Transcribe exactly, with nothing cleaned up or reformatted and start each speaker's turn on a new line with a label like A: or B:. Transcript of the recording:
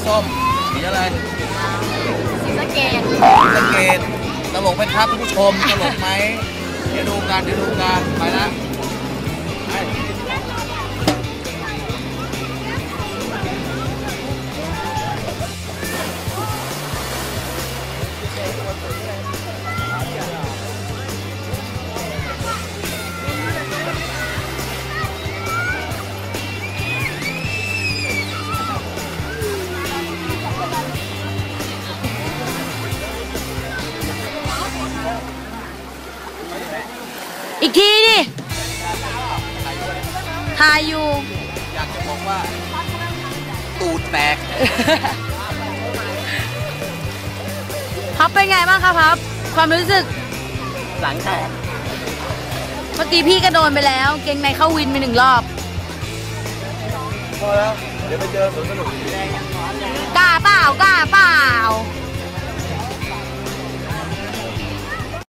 A: ส้มสีอะไร
B: สีสะเกด
A: สะเกดตลกไหมครับผู้ชมตลกไหมเดี๋ยวดูกันเดี๋ยวดูกันไปนะ
B: อีกทีดิทายอยู่
A: อยากจะบอกว่าตูดแตก
B: พับเป็นไงบ้างครับพับความรู้สึก
A: หลังแตก
B: เมื่อกี้พี่ก็โดนไปแล้วเกงในเข้าวินไปหนึ่งรอบ
A: พอแล้วเดี๋ยวไปเจอสวนสนุก